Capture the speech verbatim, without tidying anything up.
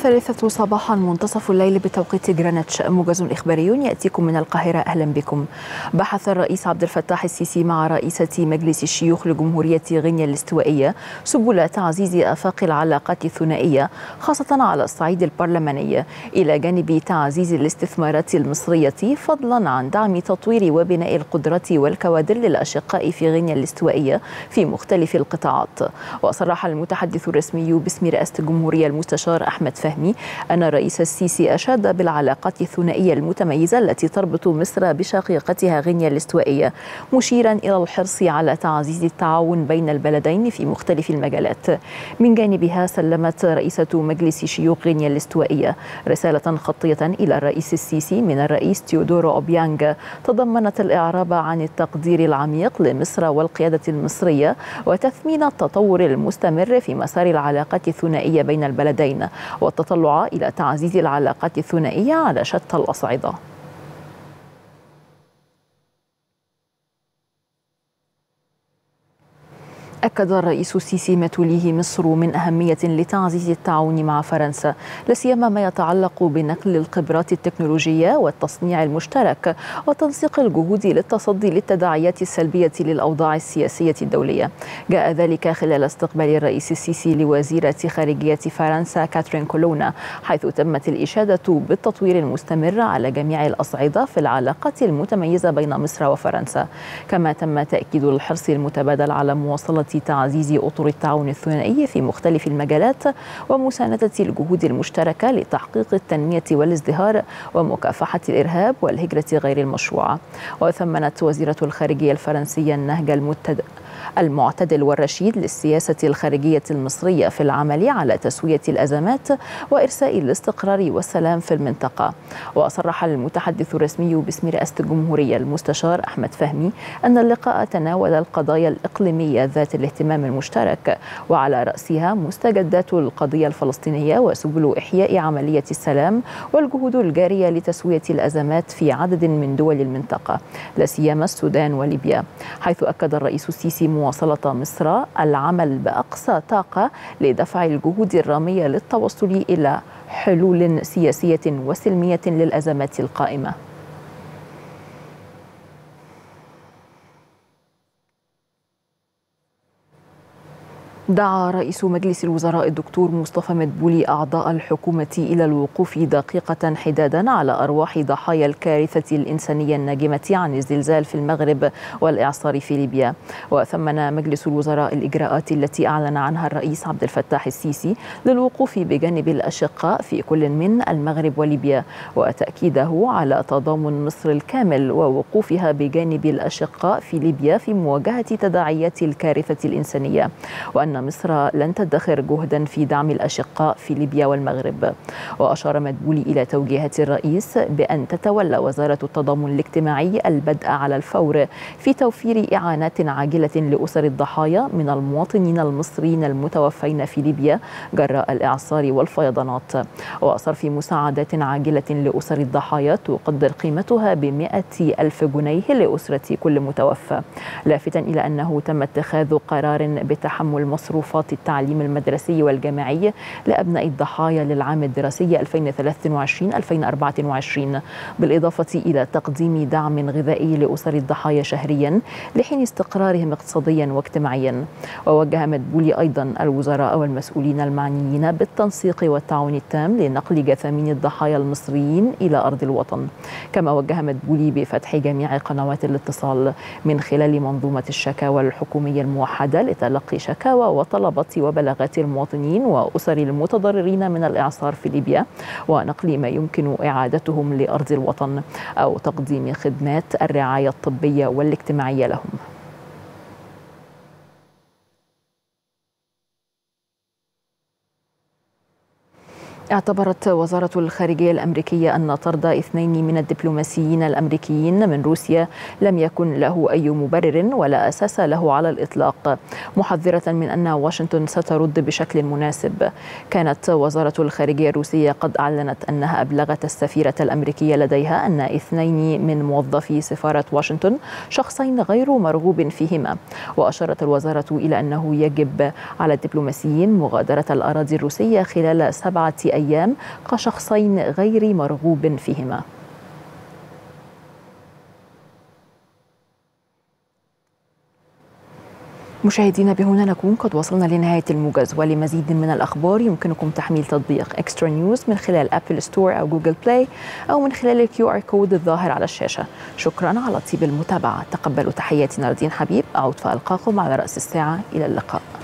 الثالثة صباحا منتصف الليل بتوقيت جرينتش، موجز إخباري يأتيكم من القاهرة. أهلا بكم. بحث الرئيس عبد الفتاح السيسي مع رئيسة مجلس الشيوخ لجمهورية غينيا الاستوائية سبل تعزيز آفاق العلاقات الثنائية خاصة على الصعيد البرلماني، إلى جانب تعزيز الاستثمارات المصرية، فضلا عن دعم تطوير وبناء القدرات والكوادر للأشقاء في غينيا الاستوائية في مختلف القطاعات. وصرح المتحدث الرسمي باسم رئاسة الجمهورية المستشار أحمد فهمي أن الرئيس السيسي أشاد بالعلاقات الثنائية المتميزة التي تربط مصر بشقيقتها غينيا الاستوائية، مشيرا إلى الحرص على تعزيز التعاون بين البلدين في مختلف المجالات. من جانبها سلمت رئيسة مجلس شيوخ غينيا الاستوائية رسالة خطية إلى الرئيس السيسي من الرئيس تيودورو أوبيانغ تضمنت الإعراب عن التقدير العميق لمصر والقيادة المصرية وتثمين التطور المستمر في مسار العلاقات الثنائية بين البلدين، والتطلع إلى تعزيز العلاقات الثنائية على شتى الأصعدة. أكد الرئيس السيسي ما توليه مصر من أهمية لتعزيز التعاون مع فرنسا، لا سيما ما يتعلق بنقل الخبرات التكنولوجية والتصنيع المشترك وتنسيق الجهود للتصدي للتداعيات السلبية للأوضاع السياسية الدولية. جاء ذلك خلال استقبال الرئيس السيسي لوزيرة خارجية فرنسا كاترين كولونا، حيث تمت الإشادة بالتطوير المستمر على جميع الأصعدة في العلاقات المتميزة بين مصر وفرنسا، كما تم تأكيد الحرص المتبادل على مواصلة تعزيز أطر التعاون الثنائي في مختلف المجالات ومساندة الجهود المشتركة لتحقيق التنمية والازدهار ومكافحة الإرهاب والهجرة غير المشروعة. وثمنت وزيرة الخارجية الفرنسية النهج المتد... المعتدل والرشيد للسياسة الخارجية المصرية في العمل على تسوية الأزمات وإرساء الاستقرار والسلام في المنطقة. وصرح المتحدث الرسمي باسم رئاسة الجمهورية المستشار أحمد فهمي أن اللقاء تناول القضايا الإقليمية ذات الاهتمام المشترك، وعلى رأسها مستجدات القضية الفلسطينية وسبل إحياء عملية السلام والجهود الجارية لتسوية الأزمات في عدد من دول المنطقة، لا سيما السودان وليبيا، حيث أكد الرئيس السيسي مواصلة مصر العمل بأقصى طاقة لدفع الجهود الرامية للتوصل إلى حلول سياسية وسلمية للأزمات القائمة. دعا رئيس مجلس الوزراء الدكتور مصطفى مدبولي أعضاء الحكومة إلى الوقوف دقيقة حدادا على أرواح ضحايا الكارثة الإنسانية الناجمة عن الزلزال في المغرب والإعصار في ليبيا. وثمن مجلس الوزراء الإجراءات التي أعلن عنها الرئيس عبد الفتاح السيسي للوقوف بجانب الأشقاء في كل من المغرب وليبيا، وتأكيده على تضامن مصر الكامل ووقوفها بجانب الأشقاء في ليبيا في مواجهة تداعيات الكارثة الإنسانية، وأن مصر لن تدخر جهدا في دعم الأشقاء في ليبيا والمغرب. وأشار مدبولي إلى توجيهات الرئيس بأن تتولى وزارة التضامن الاجتماعي البدء على الفور في توفير إعانات عاجلة لأسر الضحايا من المواطنين المصريين المتوفين في ليبيا جراء الإعصار والفيضانات، وصرف مساعدات عاجلة لأسر الضحايا تقدر قيمتها بمئة ألف جنيه لأسرة كل متوفى، لافتا إلى أنه تم اتخاذ قرار بتحمل مصروفات التعليم المدرسي والجامعي لأبناء الضحايا للعام الدراسي ألفين وثلاثة وعشرين ألفين وأربعة وعشرين، بالإضافة إلى تقديم دعم غذائي لأسر الضحايا شهريا لحين استقرارهم اقتصاديا واجتماعيا. ووجه مدبولي أيضا الوزراء والمسؤولين المعنيين بالتنسيق والتعاون التام لنقل جثامين الضحايا المصريين إلى أرض الوطن. كما وجه مدبولي بفتح جميع قنوات الاتصال من خلال منظومة الشكاوى الحكومية الموحدة لتلقي شكاوى وطلبات وبلاغات المواطنين وأسر المتضررين من الإعصار في ليبيا، ونقل ما يمكن إعادتهم لأرض الوطن أو تقديم خدمات الرعاية الطبية والاجتماعية لهم. اعتبرت وزارة الخارجية الأمريكية أن طرد اثنين من الدبلوماسيين الأمريكيين من روسيا لم يكن له أي مبرر ولا أساس له على الإطلاق، محذرة من أن واشنطن سترد بشكل مناسب. كانت وزارة الخارجية الروسية قد أعلنت أنها أبلغت السفيرة الأمريكية لديها أن اثنين من موظفي سفارة واشنطن شخصين غير مرغوب فيهما، وأشارت الوزارة إلى أنه يجب على الدبلوماسيين مغادرة الأراضي الروسية خلال سبعة أيام الأيام كشخصين غير مرغوب فيهما. مشاهدينا، بهنا نكون قد وصلنا لنهاية الموجز، ولمزيد من الأخبار يمكنكم تحميل تطبيق إكسترا نيوز من خلال أبل ستور أو جوجل بلاي أو من خلال الكيو آر كود الظاهر على الشاشة. شكرا على طيب المتابعة. تقبلوا تحياتي ناردين حبيب، أعود فألقاكم على رأس الساعة. إلى اللقاء.